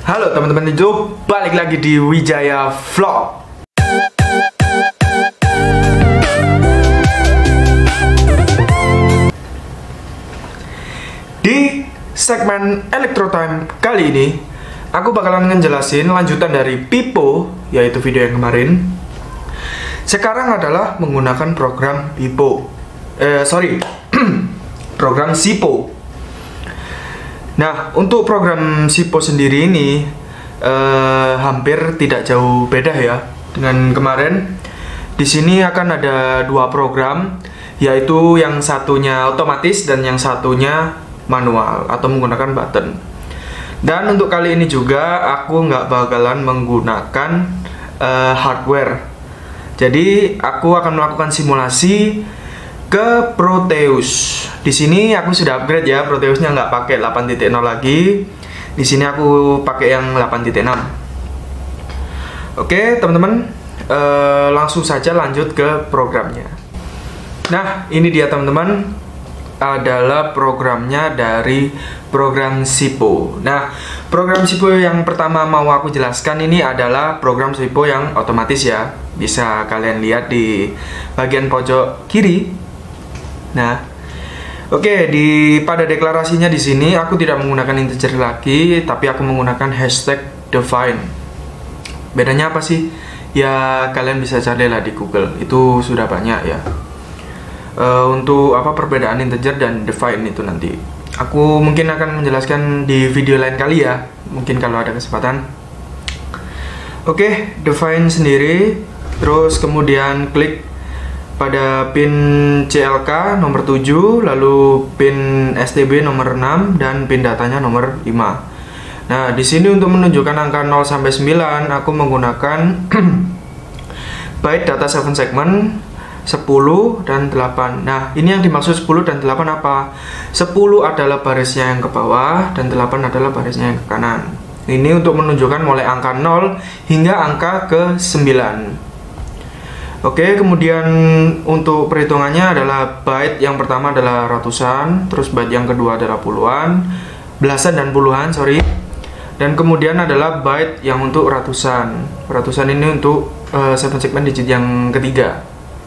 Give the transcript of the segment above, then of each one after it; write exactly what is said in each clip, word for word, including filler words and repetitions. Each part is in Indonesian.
Halo teman-teman YouTube, balik lagi di Wijaya Vlog. Di segmen Electro Time kali ini, aku bakalan ngejelasin lanjutan dari Pipo, yaitu video yang kemarin. Sekarang adalah menggunakan program Pipo, eh sorry, program Sipo. Nah, untuk program Sipo sendiri ini eh, hampir tidak jauh beda ya dengan kemarin. Di sini akan ada dua program, yaitu yang satunya otomatis dan yang satunya manual atau menggunakan button. Dan untuk kali ini juga aku nggak bakalan menggunakan eh, hardware. Jadi aku akan melakukan simulasi ke Proteus. Di sini aku sudah upgrade ya, Proteusnya nggak pakai delapan titik nol lagi. Di sini aku pakai yang delapan titik enam. Oke, teman-teman, eh, langsung saja lanjut ke programnya. Nah, ini dia teman-teman, adalah programnya dari program Sipo. Nah, program Sipo yang pertama mau aku jelaskan ini adalah program Sipo yang otomatis ya. Bisa kalian lihat di bagian pojok kiri. Nah, oke, okay, di pada deklarasinya di sini aku tidak menggunakan integer lagi, tapi aku menggunakan hashtag define. Bedanya apa sih? Ya kalian bisa cari lah di Google, itu sudah banyak ya. Uh, untuk apa perbedaan integer dan define itu nanti aku mungkin akan menjelaskan di video lain kali ya, mungkin kalau ada kesempatan. Oke, okay, define sendiri, terus kemudian klik pada pin C L K nomor tujuh, lalu pin S T B nomor enam, dan pin datanya nomor lima. Nah, di sini untuk menunjukkan angka nol sampai sembilan aku menggunakan byte data tujuh segment, sepuluh dan delapan. Nah, ini yang dimaksud sepuluh dan delapan apa? sepuluh adalah barisnya yang ke bawah dan delapan adalah barisnya yang ke kanan. Ini untuk menunjukkan mulai angka nol hingga angka ke sembilan. Oke, kemudian untuk perhitungannya adalah byte yang pertama adalah ratusan, terus byte yang kedua adalah puluhan, belasan dan puluhan, sorry. Dan kemudian adalah byte yang untuk ratusan. Ratusan ini untuk uh, tujuh segmen digit yang ketiga.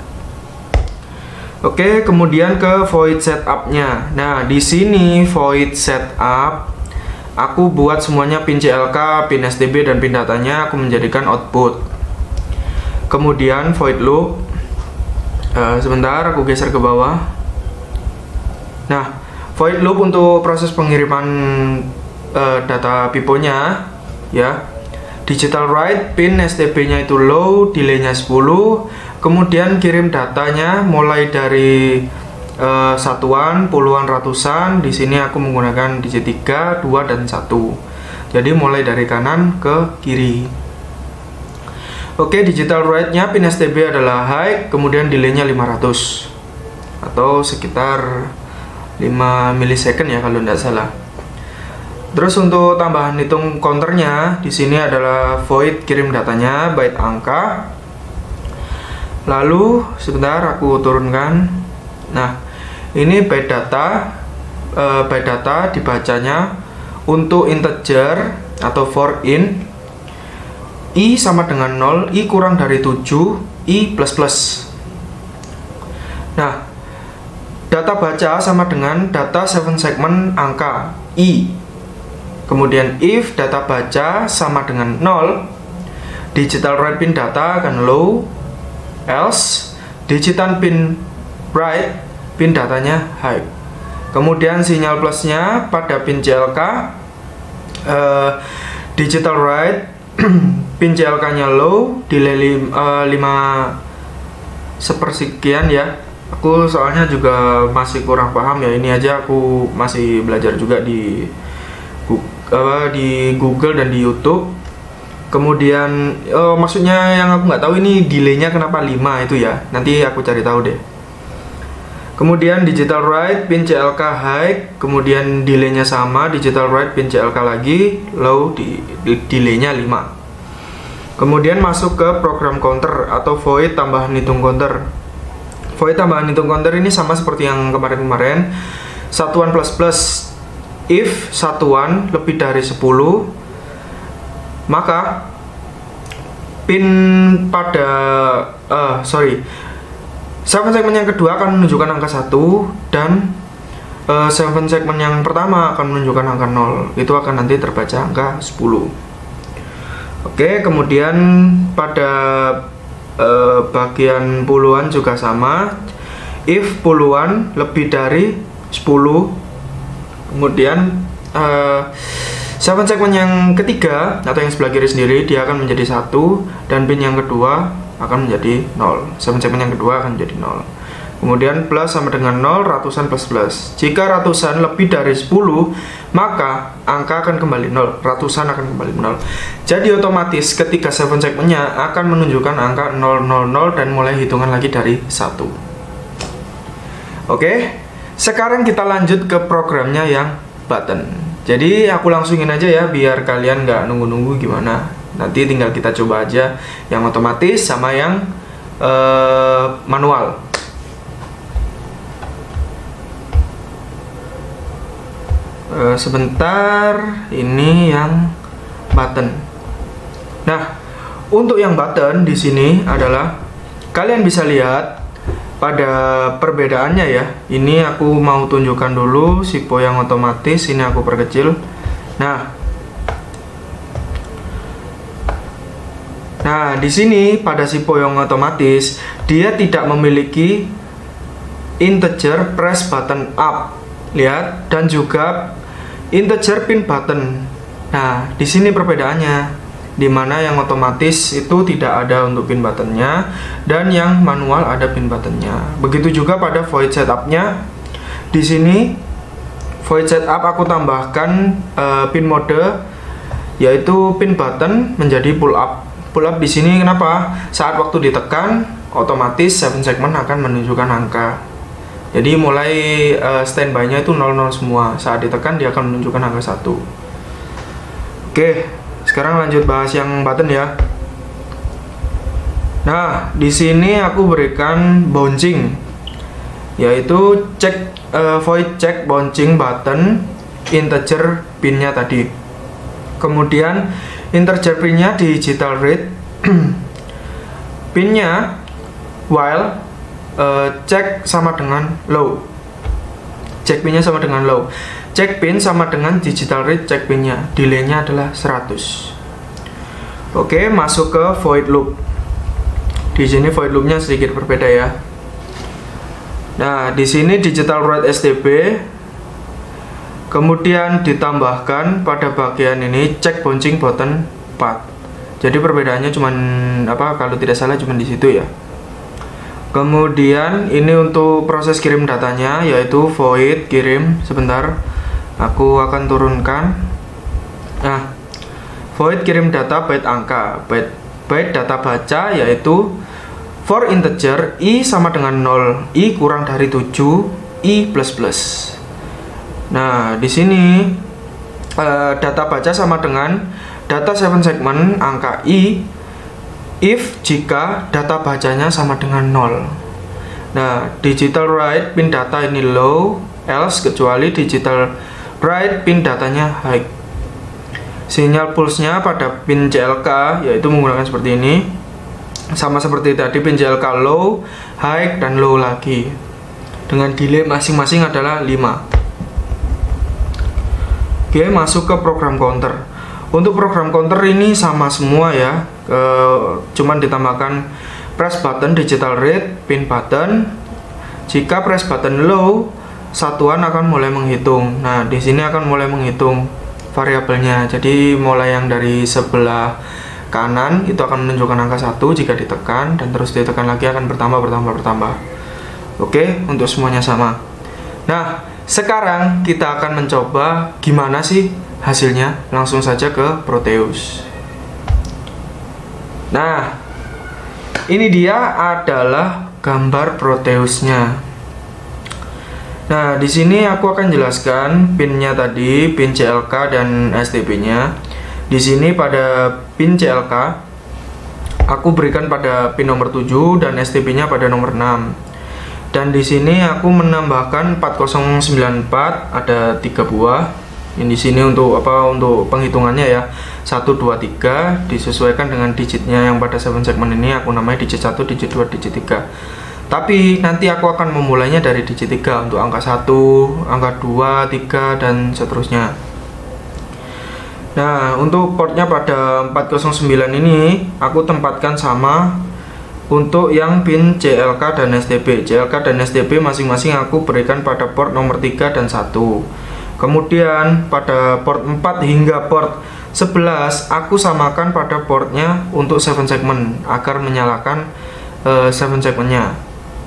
Oke, kemudian ke void setup-nya. Nah, di sini void setup aku buat semuanya pin C L K, pin S T B dan pin datanya aku menjadikan output. Kemudian void loop, uh, sebentar aku geser ke bawah. Nah, void loop untuk proses pengiriman uh, data piponya ya. Digital write, pin S T B-nya itu low, delay-nya sepuluh. Kemudian kirim datanya mulai dari uh, satuan, puluhan, ratusan. Di sini aku menggunakan digit tiga, dua dan satu. Jadi mulai dari kanan ke kiri. Oke, digital write-nya pin S T B adalah high, kemudian delay-nya lima ratus atau sekitar lima milisecond ya kalau tidak salah. Terus untuk tambahan hitung counternya di sini adalah void kirim datanya byte angka. Lalu sebentar aku turunkan. Nah, ini byte data, e, byte data dibacanya untuk integer atau for in. I sama dengan nol, I kurang dari tujuh, I plus plus. Nah, data baca sama dengan data tujuh segmen angka, I. Kemudian if data baca sama dengan nol, digital write pin data akan low, else digital pin write pin datanya high. Kemudian sinyal plusnya pada pin C L K, uh, digital write pin C L K-nya low, delay lima sepersekian ya. Aku soalnya juga masih kurang paham ya. Ini aja aku masih belajar juga di uh, di Google dan di YouTube. Kemudian uh, maksudnya yang aku nggak tahu ini delay-nya kenapa lima itu ya. Nanti aku cari tahu deh. Kemudian digital write pin C L K high, kemudian delay-nya sama, digital write pin C L K lagi low, di, di delay-nya lima. Kemudian masuk ke program counter atau void tambahan hitung counter. Void tambahan hitung counter ini sama seperti yang kemarin-kemarin. Satuan plus plus if satuan lebih dari sepuluh, maka pin pada uh, sorry seven segmen yang kedua akan menunjukkan angka satu, dan uh, seven segmen yang pertama akan menunjukkan angka nol. Itu akan nanti terbaca angka sepuluh. Oke, kemudian pada uh, bagian puluhan juga sama. If puluhan lebih dari sepuluh, kemudian uh, seven segmen yang ketiga atau yang sebelah kiri sendiri dia akan menjadi satu, dan pin yang kedua akan menjadi nol. seven segmen yang kedua akan menjadi nol. Kemudian plus sama dengan nol, ratusan plus plus. Jika ratusan lebih dari sepuluh, maka angka akan kembali nol, ratusan akan kembali nol. Jadi otomatis ketika seven segmennya akan menunjukkan angka nol nol nol dan mulai hitungan lagi dari satu. Oke, sekarang kita lanjut ke programnya yang button. Jadi aku langsungin aja ya biar kalian nggak nunggu-nunggu gimana. Nanti tinggal kita coba aja yang otomatis sama yang uh, manual. Uh, sebentar, ini yang button. Nah, untuk yang button di sini adalah kalian bisa lihat pada perbedaannya ya. Ini aku mau tunjukkan dulu SIPO yang otomatis. Ini aku perkecil. Nah, Nah, di sini pada SIPO yang otomatis dia tidak memiliki integer press button up, lihat, dan juga integer pin button. Nah, di sini perbedaannya, dimana yang otomatis itu tidak ada untuk pin buttonnya, dan yang manual ada pin buttonnya. Begitu juga pada void setupnya. Di sini void setup aku tambahkan uh, pin mode, yaitu pin button menjadi pull up. Pull up di sini kenapa? Saat waktu ditekan, otomatis seven segment akan menunjukkan angka. Jadi mulai uh, standby-nya itu nol nol semua. Saat ditekan dia akan menunjukkan angka satu. Oke, sekarang lanjut bahas yang button ya. Nah, di sini aku berikan bouncing, yaitu cek uh, void check bouncing button integer pinnya tadi. Kemudian integer pinnya digital read pinnya while uh, cek sama dengan low, cek pinnya sama dengan low, cek pin sama dengan digital read cek pinnya, delaynya adalah seratus. Oke, masuk ke void loop. Di sini void loopnya sedikit berbeda ya. Nah, di sini digital read S T B, kemudian ditambahkan pada bagian ini check bouncing button path. Jadi perbedaannya cuman apa, kalau tidak salah cuman di situ ya. Kemudian ini untuk proses kirim datanya, yaitu void kirim. Sebentar, aku akan turunkan. Nah, void kirim data byte angka, byte, byte data baca, yaitu for integer i sama dengan nol, i kurang dari tujuh, i plus plus. Nah, di sini uh, data baca sama dengan data seven segment angka i if jika data bacanya sama dengan nol. Nah, digital write pin data ini low, else kecuali digital write pin datanya high. Sinyal pulse-nya pada pin C L K yaitu menggunakan seperti ini. Sama seperti tadi, pin C L K low, high, dan low lagi. Dengan delay masing-masing adalah lima. Oke, masuk ke program counter. Untuk program counter ini sama semua ya, e, cuman ditambahkan press button digital read pin button. Jika press button low, satuan akan mulai menghitung. Nah, di sini akan mulai menghitung variabelnya. Jadi mulai yang dari sebelah kanan itu akan menunjukkan angka satu jika ditekan, dan terus ditekan lagi akan bertambah bertambah bertambah. Oke, untuk semuanya sama. Nah, sekarang kita akan mencoba gimana sih hasilnya. Langsung saja ke Proteus. Nah, ini dia adalah gambar Proteusnya. Nah, di sini aku akan jelaskan pinnya tadi, pin C L K dan S T P-nya. Di sini pada pin C L K aku berikan pada pin nomor tujuh dan S T P-nya pada nomor enam. Dan di sini aku menambahkan empat nol sembilan empat, ada tiga buah. Ini di sini untuk apa, untuk penghitungannya ya, satu dua tiga disesuaikan dengan digitnya yang pada seven segment ini aku namanya digit satu, digit dua, digit tiga. Tapi nanti aku akan memulainya dari digit tiga untuk angka satu, angka dua, tiga dan seterusnya. Nah, untuk portnya pada empat nol sembilan ini aku tempatkan sama untuk yang pin C L K dan S T B. C L K dan S T B masing-masing aku berikan pada port nomor tiga dan satu. Kemudian pada port empat hingga port sebelas aku samakan pada portnya untuk seven segment agar menyalakan uh, seven segmentnya.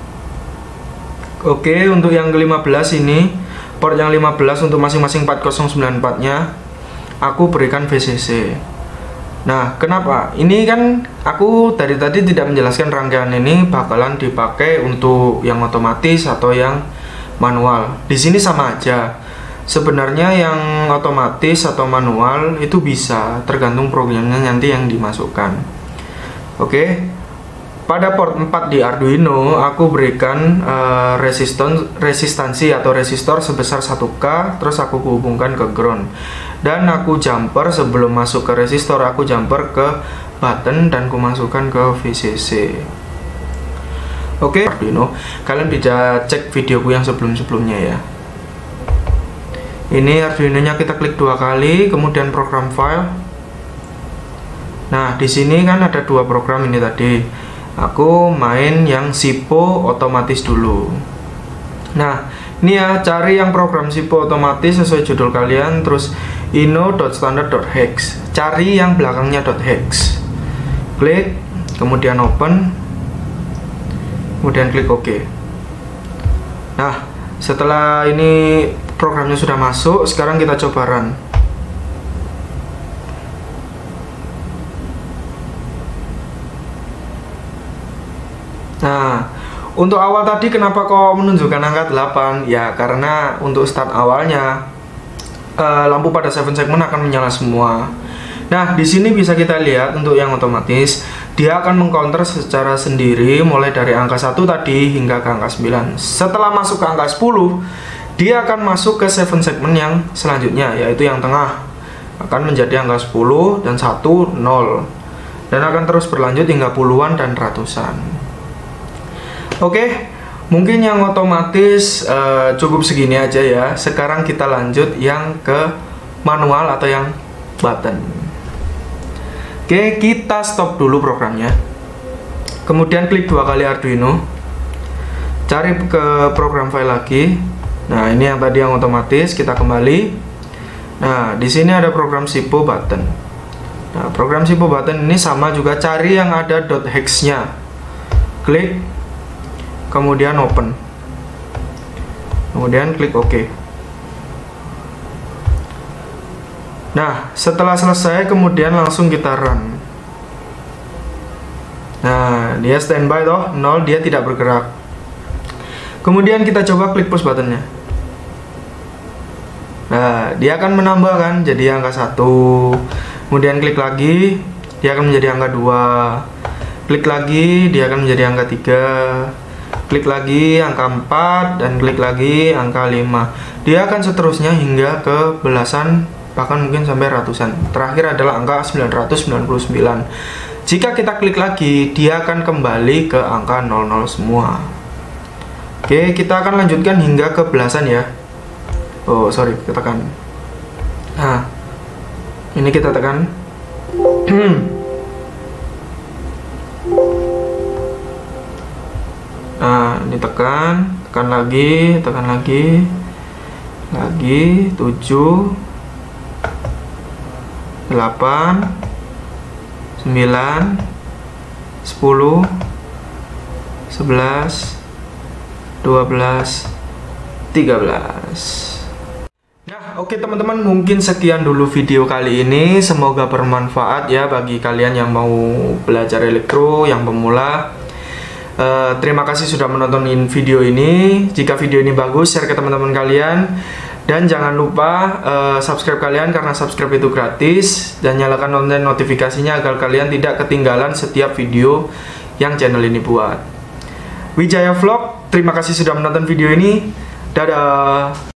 Oke, untuk yang ke lima belas ini, port yang lima belas untuk masing-masing empat nol sembilan empat nya aku berikan V C C. Nah, kenapa? Ini kan aku dari tadi tidak menjelaskan rangkaian ini bakalan dipakai untuk yang otomatis atau yang manual. Di sini sama aja. Sebenarnya yang otomatis atau manual itu bisa, tergantung programnya nanti yang dimasukkan. Oke. Pada port empat di Arduino aku berikan uh, resistan resistansi atau resistor sebesar satu K, terus aku hubungkan ke ground. Dan aku jumper sebelum masuk ke resistor, aku jumper ke button dan aku masukkan ke V C C. Oke, Arduino, kalian bisa cek videoku yang sebelum-sebelumnya ya. Ini Arduino-nya kita klik dua kali, kemudian program file. Nah, di sini kan ada dua program ini tadi. Aku main yang SIPO otomatis dulu. Nah, ini ya, cari yang program SIPO otomatis sesuai judul kalian, terus ino.standard.hex. Cari yang belakangnya .hex. Klik, kemudian open, kemudian klik OK. Nah, setelah ini programnya sudah masuk, sekarang kita coba run. Nah, untuk awal tadi kenapa kok menunjukkan angka delapan? Ya, karena untuk start awalnya eh, lampu pada seven segment akan menyala semua. Nah, di sini bisa kita lihat untuk yang otomatis, dia akan mengcounter secara sendiri mulai dari angka satu tadi hingga ke angka sembilan. Setelah masuk ke angka sepuluh, dia akan masuk ke seven segment yang selanjutnya, yaitu yang tengah. Akan menjadi angka sepuluh dan satu, nol. Dan akan terus berlanjut hingga puluhan dan ratusan. Oke, mungkin yang otomatis uh, cukup segini aja ya. Sekarang kita lanjut yang ke manual atau yang button. Oke, kita stop dulu programnya. Kemudian klik dua kali Arduino. Cari ke program file lagi. Nah, ini yang tadi yang otomatis, kita kembali. Nah, di sini ada program SIPO button. Nah, program SIPO button ini sama juga, cari yang ada .hex-nya. Klik, kemudian open. Kemudian klik OK. Nah, setelah selesai kemudian langsung kita run. Nah, dia standby toh, nol, dia tidak bergerak. Kemudian kita coba klik push buttonnya. Nah, dia akan menambah kan, jadi angka satu. Kemudian klik lagi, dia akan menjadi angka dua. Klik lagi, dia akan menjadi angka tiga. Klik lagi angka empat dan klik lagi angka lima. Dia akan seterusnya hingga ke belasan, bahkan mungkin sampai ratusan. Terakhir adalah angka sembilan ratus sembilan puluh sembilan. Jika kita klik lagi, dia akan kembali ke angka nol nol semua. Oke, kita akan lanjutkan hingga ke belasan ya. Oh, sorry, kita tekan. Nah, ini kita tekan. Nah, ini tekan, tekan lagi, tekan lagi, lagi, tujuh, delapan, sembilan, sepuluh, sebelas, dua belas, tiga belas. Nah, oke teman-teman, mungkin sekian dulu video kali ini. Semoga bermanfaat ya bagi kalian yang mau belajar elektro, yang pemula. Uh, terima kasih sudah menonton video ini. Jika video ini bagus, share ke teman-teman kalian. Dan jangan lupa uh, subscribe kalian, karena subscribe itu gratis. Dan nyalakan lonceng notifikasinya agar kalian tidak ketinggalan setiap video yang channel ini buat. Wijaya Vlog, terima kasih sudah menonton video ini. Dadah.